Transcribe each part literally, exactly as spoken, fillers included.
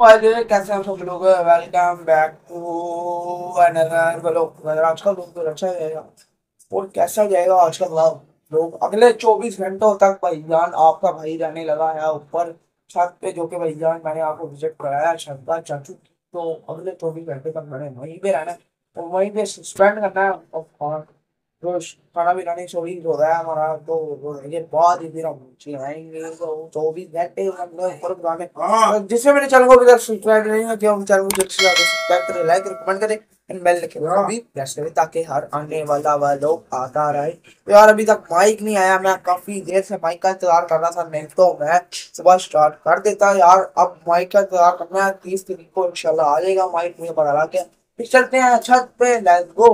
वाले कैसे हैं सब लोग। Welcome back to another vlog. आज का व्लॉग तो अच्छा जाएगा। और कैसा जाएगा आज का व्लॉग? लोग अगले चौबीस घंटों तक भाईजान आपका भाई रहने लगा है ऊपर छत पे, जो कि भाईजान मैंने आपको विजिट कराया है छत का चाचू की। तो अगले चौबीस घंटे तक मैंने वहीं पे रहना है और वहीं पे स्पेंड करना है। और तो खाना भी नहीं सो ही हो रहा है हमारा। तो ये बहुत ही फिर हम चिल्लाएंगे तो चौबीस घंटे मतलब ऊपर गाने। और जिससे मेरे चैनल को अभी तक सब्सक्राइब नहीं है कि हम चैनल को जल्द से ज्यादा सब्सक्राइब करें, लाइक करें, कमेंट करें एंड बेल लिखे भी प्रेस करें ताकि हर आने वाला वाला लोग आता रहे। तो यार अभी तक माइक नहीं आया। मैं काफी देर से माइक का इंतजार कर रहा था, नहीं तो मैं सुबह स्टार्ट कर देता यार। अब माइक का इंतजार करना है, तीस तारीख को इंशाल्लाह आ जाएगा माइक, मुझे पता लग गया। फिर चलते हैं छत पे, लेट्स गो।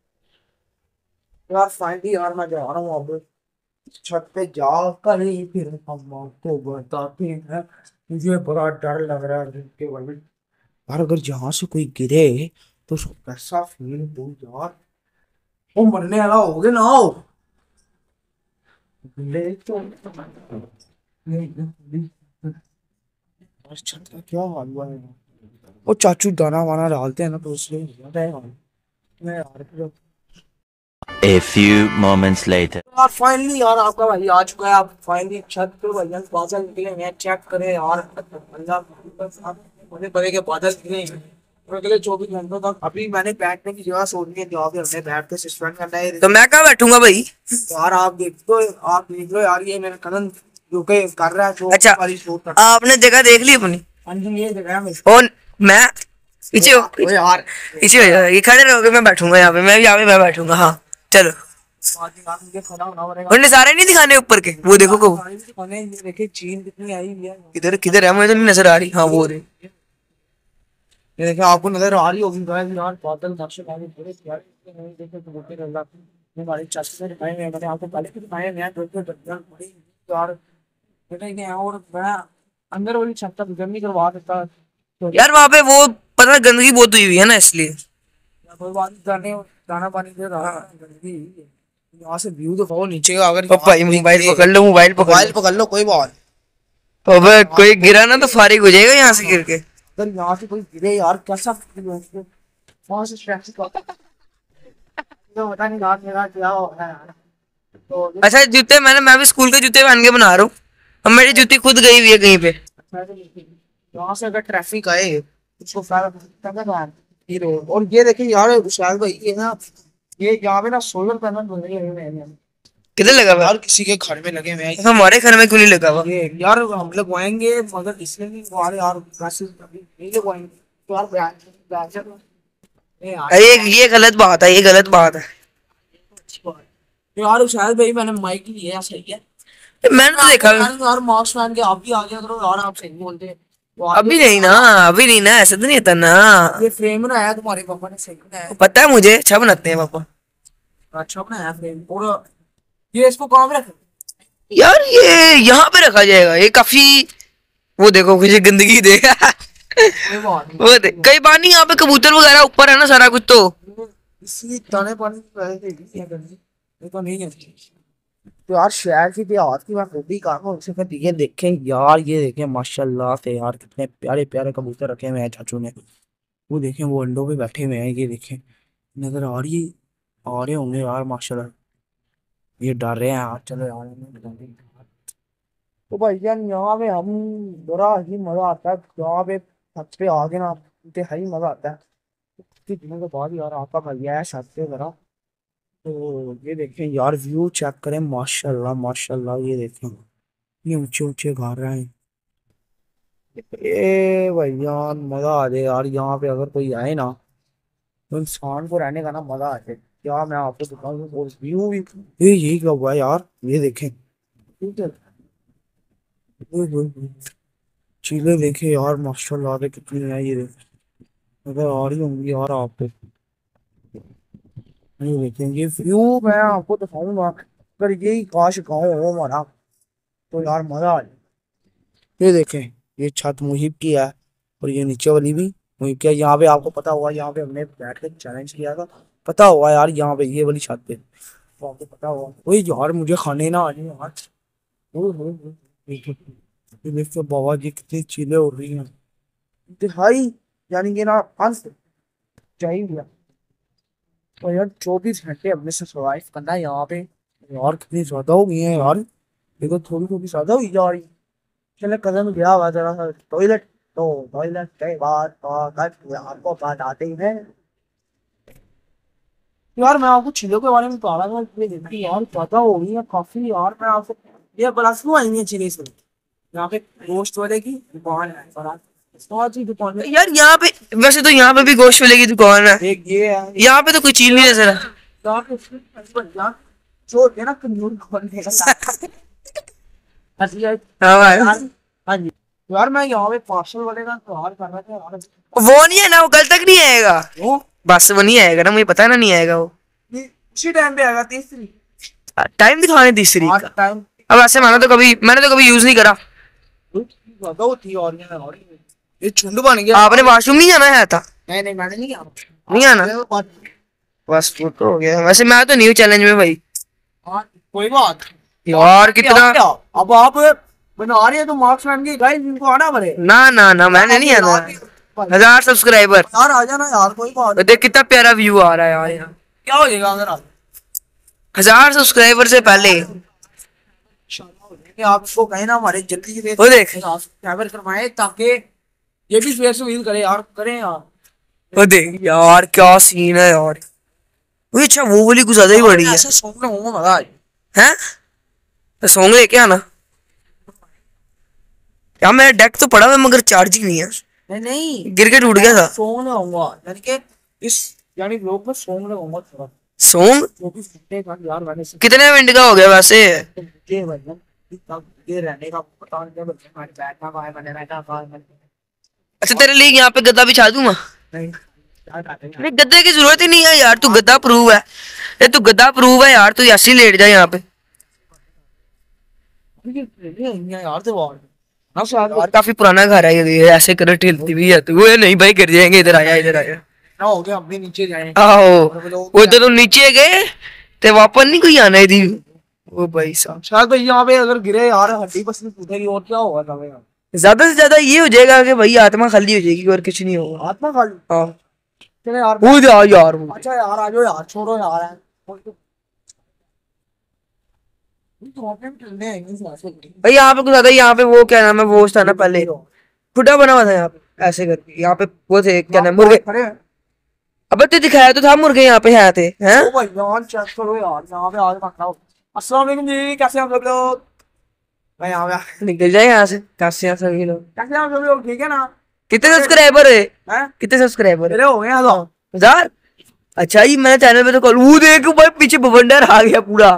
यार फाइनली यार मैं जा रहा हूँ अब छत पे जाकर ही फिर हम आपको बताते हैं। मुझे बड़ा डर लग रहा है के बारे में। यार अगर यहाँ से कोई गिरे तो उसको कैसा फील हो यार। वो मरने वाला हो गया ना हो। ले तो छत का क्या हाल हुआ है। वो चाचू दाना वाना डालते हैं ना तो इसलिए होता है हाल। मैं यार A few moments later. यार फाइनली यार आपका भाई आ चुका है। आप फाइनली छत पे भैया बादल निकले हैं, चेक करें यार। अल्लाह बस आप मुझे पता के बादल निकले हैं और अगले चौबीस घंटों तक। अभी मैंने बैठने की जगह सोचनी है, जहाँ पे हमने बैठ के सस्पेंड करना है। तो मैं कहाँ बैठूंगा भाई? यार आप देख दो, आप देख लो यार, ये मेरा कदम जो के कर रहा है जो अच्छा, वाली शूट कर। आपने जगह देख ली अपनी? हाँ जी, ये जगह है मेरी। और मैं पीछे हो, ओ यार पीछे हो जाओ, ये खड़े रहोगे, मैं बैठूंगा यहाँ पे, मैं यहाँ पे मैं बैठूंगा। हाँ चलो। मुझे खड़ा होना पड़ेगा। और नजारे नहीं दिखाने ऊपर के? वो देखो को ये देखिए चीन कितनी आई हुई है। किधर किधर है, मुझे तो नहीं नजर आ रही। हाँ वो रही। ये देखिए आपको नजर आ रही होगी गाइस यार, बादल नक्शे वाले पूरे यार। नहीं देखे तो बोलते रहना। मैं हमारी चाची से दिखाए हैं, मैंने आपको पहले भी दिखाए हैं। दो दो दर्जन बड़ी यार बेटा ये। और मैं अंदर वाली छत तक गर्मी करवा देता तो यार वहाँ पे वो पता है गंदगी बहुत हुई हुई है ना, इसलिए। कोई बात नहीं, दाने दाना पानी दे रहा है गंदगी। यहाँ से व्यू दिखाओ नीचे का। अगर पापा ये मोबाइल पकड़ लो, मोबाइल पकड़ मोबाइल लो। पकड़ लो, कोई बात। अबे कोई गिरा ना तो फारिग हो जाएगा यहाँ से गिर के। अगर यहाँ से कोई गिरे यार कैसा फील होगा उसको। वहाँ से स्ट्रेस का तो पता नहीं रात मेरा क्या हो रहा है यार। तो अच्छा जूते मैंने मैं भी स्कूल के जूते पहन के बना रहा हूँ। अब मेरी जूती खुद गई हुई है कहीं पे। यहाँ से अगर ट्रैफिक आए उसको फिर ये रोड। और ये देखिए यार शायद भाई ये ना, ये यहाँ पे ना सोलर पैनल बन रही है किधर लगा हुआ? यार, किसी के घर में लगे हुए हैं। हमारे घर में क्यों नहीं लगा हुआ? ये यार हम लगवाएंगे मगर इसलिए नहीं लगवा रहे यार, वैसे अभी नहीं लगवाएंगे तो यार ब्रांड ब्रांड नहीं यार। अरे ये ये गलत बात है, ये गलत बात है। अच्छी बात है। यार शायद भाई मैंने माइक लिया सही है। मैंने तो देखा। यार मास्क पहन के आप भी आ गया करो यार, आप सही बोलते हैं। तो आप अभी नहीं ना, अभी नहीं ना, ऐसा तो नहीं होता ना। ये फ्रेम बनाया तुम्हारे पापा ने, सही बनाया। पता है मुझे, अच्छा बनाते हैं पापा। अच्छा बनाया फ्रेम। और ये इसको कहाँ पे रखें? यार ये यहाँ पे रखा जाएगा, ये काफी। वो देखो कुछ गंदगी दे कोई बात नहीं। वो दे कई बार नहीं, यहाँ पे कबूतर वगैरह ऊपर है ना सारा कुछ तो। इसलिए दाने पानी की वजह से ये गंदगी ये तो नहीं है। तो यार शहर की देहात की मैं खूबी कर रहा हूँ। उसे फिर ये देखें यार, ये देखें माशाल्लाह से यार कितने प्यारे प्यारे कबूतर रखे हुए हैं चाचू ने। वो देखें वो अंडों पे बैठे हुए हैं, ये देखें नजर आ रही आ रहे होंगे यार माशाल्लाह। ये डर रहे हैं यार, चलो यार। तो भैया यहाँ पे हम बड़ा ही मजा आता है। यहाँ पे छत पे आगे ना इंतहाई मजा आता है। इतने दिनों के बाद यार आपका भैया है छत पे जरा। तो ये देखें यार, व्यू चेक करें माशाल्लाह माशाल्लाह। ये देखें ये ऊंचे ऊंचे घर हैं। ए भैया मजा आ जाए यार, यहाँ पे अगर कोई आए ना तो इंसान को रहने का ना मजा आ जाए। क्या मैं आपको बताऊँ, और व्यू भी ये यही क्या हुआ है यार, ये देखें। ठीक है, ओए होए होए। चीजें देखे यार माशाल्लाह से कितनी है, ये देखें अगर आ रही होंगी यार आप पे। ये देखें ये व्यू मैं आपको दिखाऊंगा। अगर यही काश गाँव हो हमारा तो यार मजा आ जाए। ये देखें ये छत मुहिब की है और ये नीचे वाली भी मुहिब की है। यहाँ पे आपको पता हुआ, यहाँ पे हमने बैठ के चैलेंज किया था, पता हुआ यार। यहाँ पे ये वाली छत पे तो आपको पता हुआ। वही यार मुझे खाने ना आ जाए यार। ओए होए होए। ये देखो बाबा जी कितनी चीजें उड़ रही हैं। दिहाई यानी कि ना अंत चाहिए। तो यार चौबीस घंटे अपने से सर्वाइव करना है यहाँ पे। यार कितनी ज्यादा हो गई है यार, देखो थोड़ी थोड़ी ज्यादा हुई जा रही। चले कदम गया हुआ जरा सा टॉयलेट, तो टॉयलेट के बाद तो आपको बताते हैं यार। मैं आपको चीजों के बारे में बता रहा था यार, ज्यादा हो गई है काफी यार। मैं आपको ये बलासू आई है चीनी से, यहाँ पे गोश्त वाले की दुकान है, बहुत ही दुकान है यार यहाँ पे। वैसे तो यहाँ पे भी गोश्त वाले की दुकान है, एक ये है यहाँ पे तो कोई चीज नहीं नजर आ। यहाँ पे जो होते हैं ना कन्नूर खोलने का हंसी आई। हाँ भाई, हाँ जी यार, मैं यहाँ पे पार्सल वाले का सवाल कर रहा था यार। वो नहीं है ना, वो कल तक नहीं आएगा। वो बस वो नहीं आएगा ना, मुझे पता है ना नहीं आएगा वो। ये उसी टाइम पे आएगा तीसरी टाइम दिखाने तीसरी का। टाइम अब ऐसे मैंने तो कभी मैंने तो कभी यूज नहीं करा। ज्यादा होती है। और ये और ये झुंड बन गया। आपने वॉशरूम नहीं जाना है था? नहीं नहीं मैंने नहीं किया, नहीं आना, बस वो तो हो गया। वैसे मैं तो न्यू चैलेंज में भाई। हाँ कोई बात यार कितना। अब आप बना रहे हैं तो मार्क्समैन की गाइस, इनको आना पड़े। ना ना ना मैंने नहीं आना। हजार सब्सक्राइबर यार आ जाना यार, कोई बात तो देख कितना प्यारा व्यू आ रहा है यार यहाँ। क्या हो जाएगा अगर आप हजार सब्सक्राइबर से पहले कि आप इसको कहें ना हमारे जल्दी से वो देख, कैमर करवाए ताकि ये भी फेस रिवील करे यार, करें यार। वो देख यार क्या सीन है यार। वो अच्छा वो वाली कुछ ज्यादा ही बड़ी है। ऐसा सॉन्ग में होगा मजा हैं? तो सॉन्ग लेके आना यार। मेरा डेक तो पड़ा है मगर चार्ज ही नहीं है। नहीं नहीं गिर के टूट गया था। सॉन्ग लगाऊंगा यानी कि इस यानी ब्लॉग में सॉन्ग लगाऊंगा थोड़ा सॉन्ग चौबीस घंटे का यार। मैंने कितने मिनट का हो गया वैसे? ये भजन ये रहने का पता नहीं बच्चे हमारे बैठना कहाँ है, मैंने बैठा कहाँ है। अच्छा तेरे लिए यहाँ पे गद्दा बिछा दूंगा। नहीं क्या कहते हैं नहीं गद्दे की जरूरत ही नहीं है यार, तू गद्दा प्रूव है। ये तू गद्दा प्रूव है यार, तू ऐसे ही लेट जा यहाँ पे। यार तो और ना यार काफी पुराना घर है ये, ऐसे कर ठेलती भी है तू। नहीं भाई गिर जाएंगे, इधर आया इधर आया। ना हो गया, हम भी नीचे जाए। आहो वो तो तुम नीचे गए ते वापस नहीं कोई आना थी। ओ भाई साहब शायद भाई यहाँ पे अगर गिरे यार हड्डी पसली टूटेगी और क्या होगा तब यार। ज्यादा से ज्यादा ये हो जाएगा कि भाई आत्मा खाली हो जाएगी और कुछ नहीं होगा। आत्मा खाली। हाँ चले यार कूद जा यार। अच्छा यार आ जाओ यार, छोड़ो यार है भाई यहाँ पे कुछ ज्यादा, यहाँ पे वो क्या नाम है वो था ना पहले खुदा बना हुआ था यहाँ पे ऐसे करके। यहाँ पे वो थे क्या नाम मुर्गे। अब तो दिखाया तो था मुर्गे यहाँ पे है थे हैं। ओ भाई यार चेक करो यार, यहाँ पे आज पकड़ा। अस्सलाम वालेकुम जी, कैसे हैं आप सब लोग? मैं यहाँ पे निकल जाए यहाँ से। कैसे हैं सभी लोग? कैसे हैं आप सब लोग? ठीक है ना? कितने सब्सक्राइबर है? हैं? कितने सब्सक्राइबर है? मेरे हो गए हजार। हजार? अच्छा ही मैंने चैनल पे तो कॉल वो देख भाई पीछे बवंडर आ गया पूरा।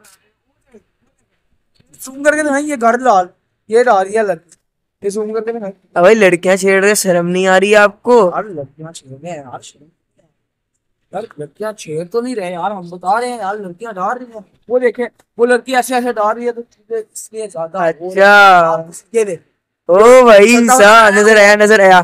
जूम करके दिखाई ये घर लाल, ये डाल ये लग ये जूम करके दिखाई। अब भाई लड़कियां छेड़ रहे, शर्म नहीं आ रही है आपको? यार लड़कियां छेड़ रहे हैं यार, यार लड़कियां छेड़ तो नहीं रहे यार, हम बता रहे हैं यार लड़कियां डाल रही हैं। वो देखे वो लड़की ऐसे ऐसे डाल रही है तो इसलिए ज्यादा है। अच्छा ये देख ओ भाई सा नजर आया नजर आया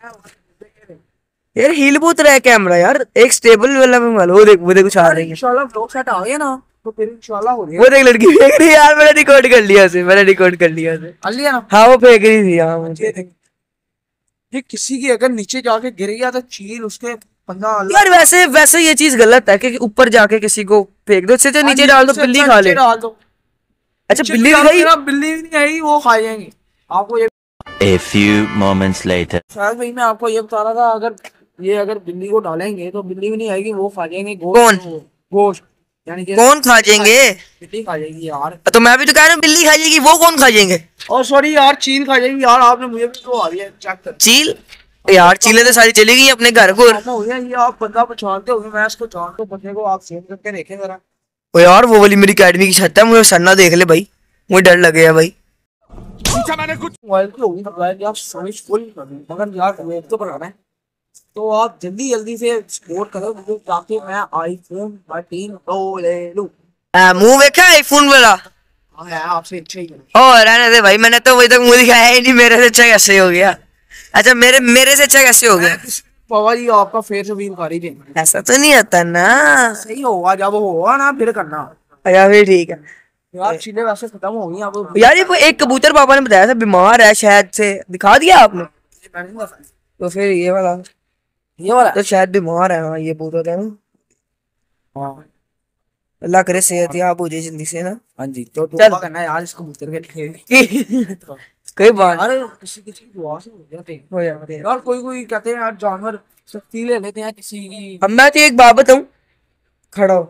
यार। हील बहुत रहा है कैमरा यार, एक स्टेबल वाला में वो देख वो देख कुछ आ रही है। इंशाल्लाह ब्लॉग सेट आ गया ना तो फिर इंशाल्लाह हो वो देख लड़की फेंक रही है यार। मैंने रिकॉर्ड कर लिया उसे, मैंने रिकॉर्ड कर लिया उसे। कर लिया ना? हाँ वो फेंक रही थी। हाँ मुझे ये किसी की अगर नीचे जाके गिर गया तो चील उसके पंगा। यार वैसे वैसे ये चीज गलत है कि ऊपर जाके किसी को फेंक दो, इससे तो नीचे डाल दो बिल्ली खा ले। डाल दो। अच्छा बिल्ली नहीं आई, बिल्ली भी नहीं आई, वो खा जाएंगे आपको। ये A few moments later. शायद भाई मैं आपको ये बता रहा था, अगर ये अगर बिल्ली को डालेंगे तो बिल्ली भी नहीं आएगी, वो खा जाएंगे गोश्त। कौन? गोश्त यानी कि कौन खा जाएंगे? बिल्ली खा जाएगी यार। तो मैं भी तो कह रहा हूँ बिल्ली खा जाएगी, वो कौन खा जाएंगे? और सॉरी यार चील खा जाएगी यार, आपने मुझे भी तो आ रही है चेक कर। चील यार चीलें तो सारी चली गई अपने घर को। हो गया ये, आप बंदा पहचानते हो, मैं इसको जानता हूँ बंदे को, आप सेव करके देखें जरा। ओ यार वो वाली मेरी अकेडमी की छत है, मुझे सन्ना देख ले भाई, मुझे डर लगे है भाई। मैंने कुछ मोबाइल की होगी मोबाइल आप सर्विस फुल कर दी, मगर यार वेब तो बनाना है तो आप जल्दी जल्दी से सपोर्ट करो मुझे ताकि मैं आईफोन थर्टीन प्रो ले लूं। मुंह देखा आईफोन वाला? हाँ यार आपसे अच्छा ही है। ओ रहने दे भाई, मैंने तो अभी तक मुंह दिखाया ही नहीं। मेरे से अच्छा कैसे हो गया? अच्छा मेरे मेरे से अच्छा कैसे हो गया? बाबा जी आपका फेस रिवील कर ही देना। ऐसा तो नहीं आता ना। सही होगा, जब होगा ना फिर करना। अच्छा फिर ठीक है यार चीजें वैसे खत्म हो गई अब। यार ये एक कबूतर पापा ने बताया था बीमार है शायद से, दिखा दिया आपने? तो फिर ये वाला ये वाला तो शायद बीमार है। हाँ ये बोल रहा था ना। हाँ अल्लाह करे सेहत याब हो जाए जल्दी से ना। हाँ जी, तो चल दुआ करना है यार इसको मुझ करके कोई बात यार, किसी किसी की दुआ से हो जाते हैं हो जाते हैं। यार। कोई कोई कहते हैं यार जानवर शक्ति ले लेते हैं किसी की। अब मैं तो एक बात बताऊं, खड़ा हो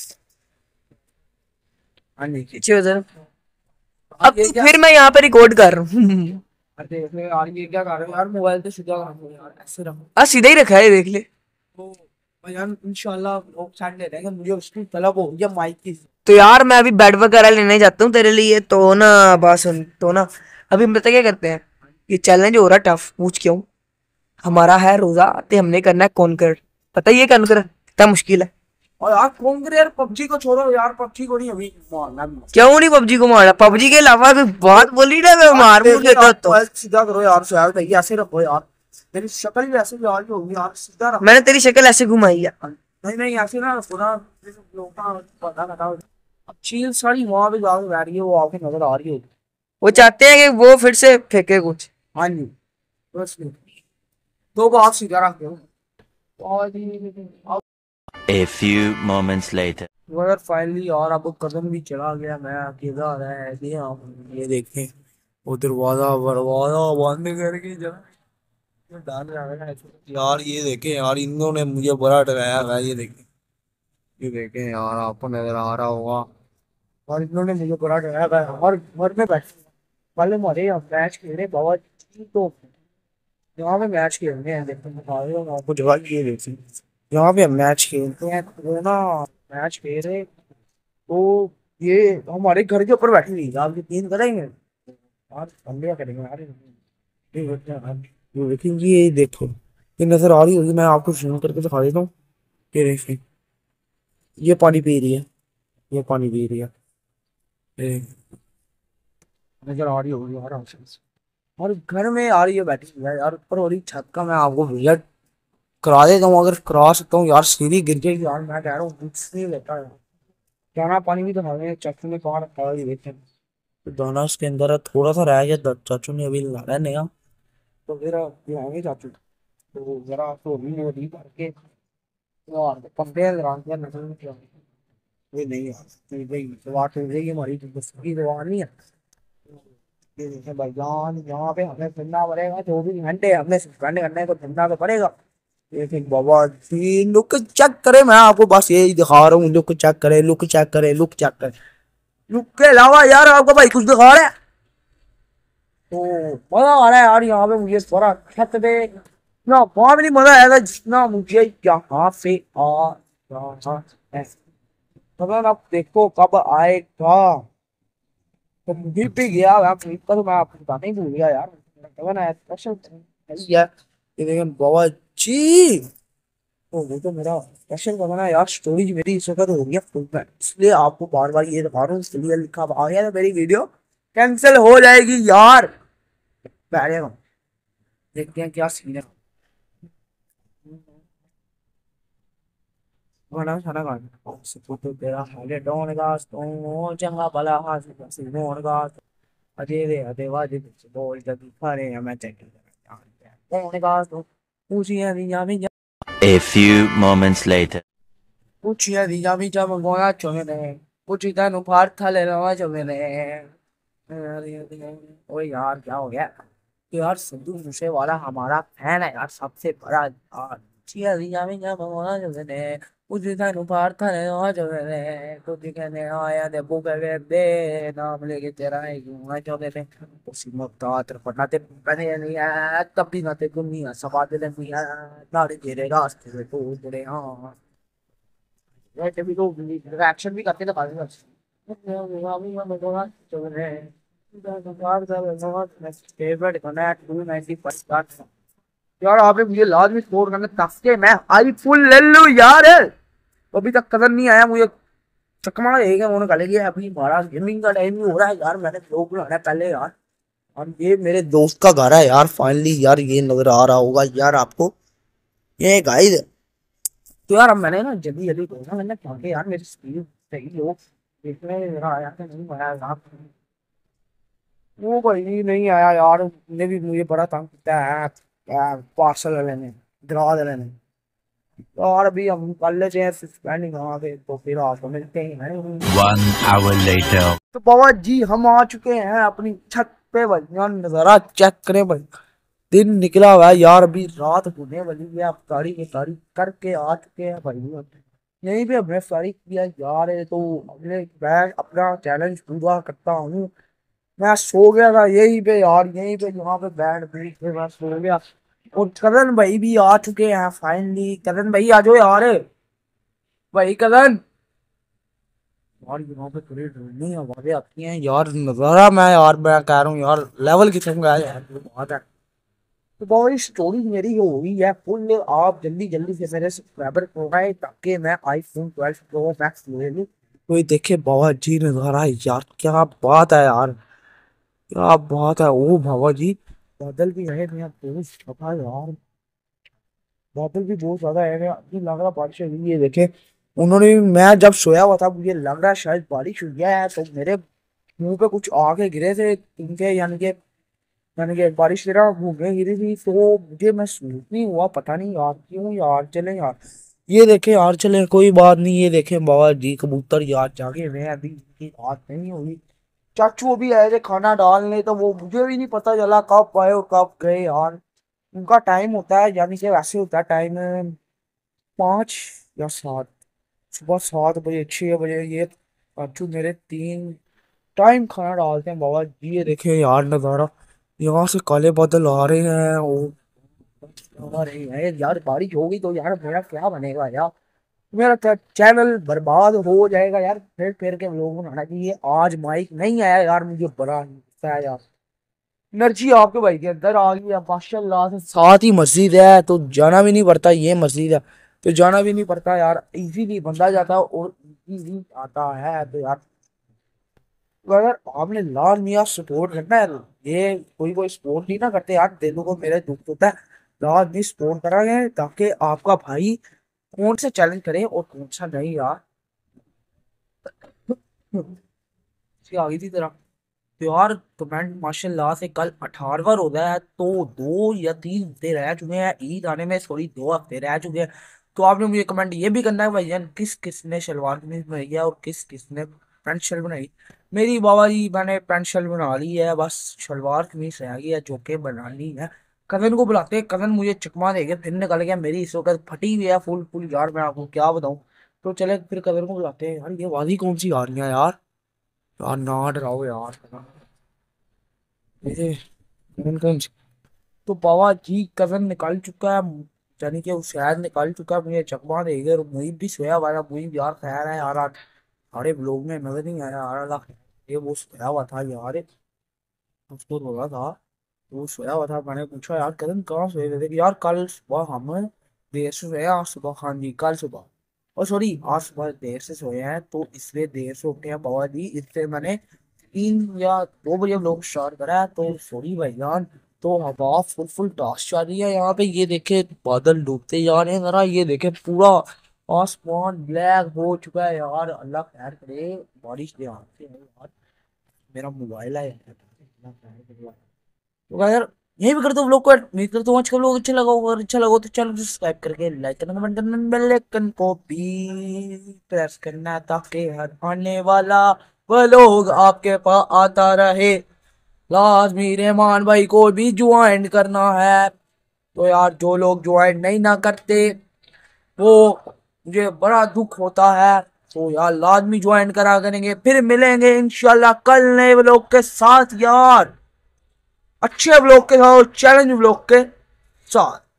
हाँ जी, पीछे हो जरा। अब अब ये तो क्या, फिर मैं यहाँ पे रिकॉर्ड कर रहा हूँ। अरे देख ले यार, ये क्या कर रहे हो यार, मोबाइल तो सीधा कर दो यार, ऐसे रखो। आ सीधा ही रखा है देख ले। तो यार इंशाल्लाह लोग साइड ले रहेंगे, मुझे उसकी तलब हो गई माइक की। तो यार मैं अभी बेड वगैरह लेने जाता हूँ तेरे लिए, तो ना बस सुन तो ना अभी हम पता क्या करते हैं, ये चैलेंज हो रहा है टफ, पूछ क्यों। हमारा है रोजा ते हमने करना है कॉन्कर। पता ही है कॉन्कर कितना मुश्किल है। और यार कौन करे यार, पबजी को छोड़ो यार, पबजी को नहीं अभी मारना भी। क्यों नहीं पबजी को मारा, पबजी के अलावा कोई बात बोली ना मैं मार मुर देता तो। मोबाइल सीधा करो यार, सुहाग भाई ऐसे रखो यार, मेरी शक्ल भी ऐसे यार की होगी यार, सीधा रखो। मैंने तेरी शक्ल ऐसे घुमाई है। नहीं नहीं ऐसे ना रखो ना, लोगों का पता लगा। अब चील सारी वहां पे जाके बैठ गई, वो आपको नजर आ रही होगी। वो चाहते हैं कि वो फिर से फेंके कुछ। हाँ जी, बस दो बात सीधा रख दो। और अब A few moments later. मगर फाइनली यार आपको कदम भी चला गया, मैं अकेला रहा है। ये आप ये देखें, वो दरवाजा दरवाजा बंद करके जरा डाल रहा है यार। ये देखें यार, इन्होंने मुझे बड़ा डराया है। ये देखें, ये देखें यार, आपको नजर आ रहा होगा। और इन्होंने मुझे बड़ा डराया है, और घर में बैठे कल हमारे यहाँ मैच खेलने बाबा जी, तो यहाँ पे मैच खेलते हैं। देखो बता रहे हो आपको जगह, ये देखिए यहाँ पे हम मैच खेलते हैं। तो ना मैच खेल रहे, तो ये हमारे घर के ऊपर बैठी हुई, आप यकीन करेंगे यार, हम क्या करेंगे यार। ये देखते हैं यार, ये देखेंगे, ये देखो, ये नजर आ रही होगी, मैं आपको जूम करके दिखा देता हूँ। ये देखिए, ये पानी पी रही है, ये पानी पी रही है, ये नजर आ रही होगी यार आपसे। और घर में आ रही है बैठी हुई है यार, ऊपर हो रही छत का। मैं आपको भैया करा देता हूँ, अगर करा सकता हूँ यार। सीढ़ी गिर जाएगी यार, मैं कह रहा हूँ कुछ नहीं लेता यार। दाना पानी भी तो हमें चाचू ने कहाँ रखा है, ये देखें। तो दाना उसके अंदर है, थोड़ा सा रह गया, द- चाचू ने अभी लाया नया, तो फिर लाएंगे चाचू। तो जरा तो भी नहीं करके यार पंपे लगान के नजर में क्या ये नहीं यार, नहीं भाई दवा तो देगी हमारी, तो बस की दवा नहीं है। ये देखें भाईजान, यहाँ पे हमें फिरना पड़ेगा, चौबीस घंटे हमने स्पेंड करने को फिरना तो पड़ेगा। लेकिन बाबा जी लुक चेक करे, मैं आपको बस यही दिखा रहा हूँ, लुक चेक करे, लुक चेक करे, लुक चेक करे। लुक के अलावा यार आपको भाई कुछ दिखा रहा है, तो मजा आ रहा है यार यहाँ पे मुझे थोड़ा छत पे ना, वहां भी नहीं मजा आएगा जितना मुझे यहाँ पे आ रहा है। मगर अब देखो कब आएगा। तो मुझे पे गया मैं ट्रिप का, तो मैं आपको बताना ही भूल गया यार। कब ना स्पेशल है ये देखें बाबा जी। तो वो तो मेरा स्पेशल बनाना यार, स्टोरेज मेरी इस वक्त हो गई है फुल में, इसलिए आपको बार बार ये दिखा रहा हूँ। इसलिए लिखा आ गया तो मेरी वीडियो कैंसिल हो जाएगी यार। बैठेगा, देखते हैं क्या सीन है। गाना सारा गाना तो तेरा हाले डोन गास तो चंगा भला हास से मोन गास अजय रे अजय वाजे बोल जब खरे मैं चेक कौन गास तो पूछिए दिया भी A few moments later. पूछिए दिया भी जब गोया चोमे ने पूछी तनु फार थाले रवा चोमे ने। ओ यार क्या हो गया, तो यार सिद्धू मूसे वाला हमारा फैन है यार, सबसे बड़ा यार। चिया दिया भी जब गोया चोमे ने पूछी तनु फार थाले रवा चोमे ने, तो दिखने आया दे बुके दे नाम लेके तेरा है गोया चोमे ने। उसी मुक्ता तेरे पढ़ना ते बने नहीं है, तब भी ना ते गुनी है सवाद दे नहीं है, नारे तेरे रास्ते में तो तेरे हाँ वैसे भी तो रिएक्शन भी करते दिखा देंगे। फेवरेट गाना है टू नाइंटी फाइव। यार आपने मुझे लाजमी स्कोर करने तस्के मैं आई फुल ले लूं यार, अभी तक कदर नहीं आया मुझे। चकमा रहेगा उन्होंने कहा कि अभी हमारा गेमिंग का टाइम ही हो रहा है यार, मैंने लोग बनाना है पहले यार। और ये मेरे दोस्त का घर है यार, फाइनली यार ये नजर आ रहा होगा यार आपको, ये गाइस। तो यार अब मैंने ना जल्दी जल्दी बोला, मैंने कहा कि यार मेरी स्पीड सही हो, देखने में मेरा आया कि नहीं आया यार। वो भाई नहीं आया यार, ने भी मुझे बड़ा तंग किया है पार्सल वाले ने, दराज वाले ने। और अभी हम कर लेते हैं सस्पेंडिंग वहाँ पे, तो फिर आपको मिलते हैं। One hour later. तो बाबा जी हम आ चुके हैं अपनी छत पे भाई, यार नजारा चेक करें भाई। दिन निकला हुआ है यार, अभी रात होने वाली है, अफ्तारी इफ्तारी करके आ चुके हैं भाई। यहीं पे हमने इफ्तारी किया यार, ये तो अपने मैं अपना चैलेंज पूरा करता हूँ। मैं सो गया था यहीं पे यार, यहीं पे यहाँ पे बैठ बैठ के मैं सो गया। और करण भाई भी आ चुके हैं फाइनली। करण भाई आ जाओ यार, भाई करण यार, यहाँ पे थोड़ी ड्रोनी आवाजें आती हैं यार, नजारा मैं यार मैं कह रहा हूँ यार, लेवल किस्म का है यार, ये बात है। तो भाई स्टोरी मेरी हो गई है फुल, आप जल्दी जल्दी से मेरे सब्सक्राइबर हो गए ताकि मैं आईफोन ट्वेल्व प्रो मैक्स ले लूँ। कोई देखे बाबा जी नजारा यार, क्या बात है यार, क्या बात है। ओ बाबा जी बादल भी है मेरा दोस्त पता यार, बादल भी बहुत ज्यादा है, मेरा अभी लग रहा बारिश हुई है। देखे उन्होंने, मैं जब सोया हुआ था मुझे लग रहा शायद बारिश हुई है, तो मेरे मुंह पे कुछ आके गिरे थे इनके, यानी कि यानी कि बारिश तरह भूखे गिरी थी, तो मुझे महसूस नहीं हुआ, पता नहीं यार क्यों। यार चले यार, ये देखे यार, चले कोई बात नहीं। ये देखे बाबा जी कबूतर यार जागे हुए हैं, अभी इनकी रात नहीं हुई। चाचू अभी आए थे खाना डालने, तो वो मुझे भी नहीं पता चला कब आए और कब गए यार। उनका टाइम होता है, यानी कि वैसे होता है टाइम पाँच या सात, सुबह सात बजे, छः बजे। ये चाचू मेरे तीन टाइम खाना डालते हैं बाबा जी। ये देखे यार नज़ारा, यहाँ से काले बादल आ रहे हैं और आ रहे हैं यार, बारिश होगी तो यार मेरा क्या बनेगा यार, मेरा क्या चैनल बर्बाद हो जाएगा यार। फिर फिर के लोग बनाना चाहिए। आज माइक नहीं आया यार, मुझे बड़ा गुस्सा है यार। एनर्जी आपके भाई के अंदर आ गई है माशाल्लाह से। साथ ही मस्जिद है तो जाना भी नहीं पड़ता, ये मस्जिद है तो जाना भी नहीं पड़ता यार, इजीली बंदा जाता है और इजीली आता है। तो यार अगर आपने लाल मियाँ सपोर्ट करना है, ये कोई कोई सपोर्ट नहीं ना करते यार, दिलों को मेरे दुख होता है। लाल भी सपोर्ट करा है ताकि आपका भाई कौन से चैलेंज करे और कौन सा नहीं यार। इसकी आ गई थी तरह। तो यार कमेंट माशाल्लाह से कल अठारहवां रोजा है, तो दो या तीन हफ्ते रह चुके हैं ईद आने में, सॉरी दो हफ्ते रह चुके हैं। तो आपने मुझे कमेंट ये भी करना है भाईजान, किस किसने शलवार कमीज बनाई है और किस किसने पैंट शर्ट बनाई। मेरी बाबा जी मैंने पैंट शर्ट बना ली है, बस शलवार कमीज रह गई है जो कि बनानी है। कजन को बुलाते हैं, कजन मुझे चकमा देगा, फिर निकल गया मेरी इस वक्त फटी हुई है फुल फुल यार, मैं आपको क्या बताऊं। तो चले फिर कजन को बुलाते हैं। यार ये वादी कौन सी आ रही है यार, यार ना डराओ यार, ये कौन कौन सी। तो बाबा जी कजन निकाल चुका है, यानी कि शायद निकाल चुका है, मुझे चकमा देगा। और मुझे भी सोया हुआ था, मुझे यार खैर है यार, आज सारे ब्लॉग में नजर नहीं आया यार। अल्लाह ये वो सोया हुआ था यार, उसको रोला था तो वो सोया हुआ था। मैंने पूछा यार कजन कहाँ सोए हुए थे, यार कल सुबह हम देर से सोए, आज सुबह, हाँ जी कल सुबह, और सॉरी आज सुबह देर से सोए हैं तो इसलिए देर से उठे हैं बाबा जी, इसलिए मैंने तीन या दो बजे लोग स्टार्ट करा है। तो सॉरी भाईजान। तो हवा फुल फुल टास चल रही है यहाँ पे, ये देखे बादल डूबते जा रहे हैं जरा, ये देखे पूरा आसमान ब्लैक हो चुका है यार। अल्लाह खैर करे, बारिश दे आते हैं यार, मेरा मोबाइल है यार। अल्लाह खैर करे। तो यार यही भी करते हो लोग को, उम्मीद करता हूँ आज का लोग अच्छा लगा होगा। अगर अच्छा लगा हो तो चैनल को सब्सक्राइब करके लाइक करना, कमेंट करना, बेल आइकन को भी प्रेस करना ताकि हर आने वाला वो लोग आपके पास आता रहे। लाजमी रहमान भाई को भी ज्वाइन करना है। तो यार जो लोग ज्वाइन नहीं ना करते वो मुझे बड़ा दुख होता है। तो यार लाजमी ज्वाइन करा करेंगे। फिर मिलेंगे इंशाल्लाह कल नए व्लॉग के साथ यार, अच्छे व्लॉग के साथ, चैलेंज व्लॉग के साथ।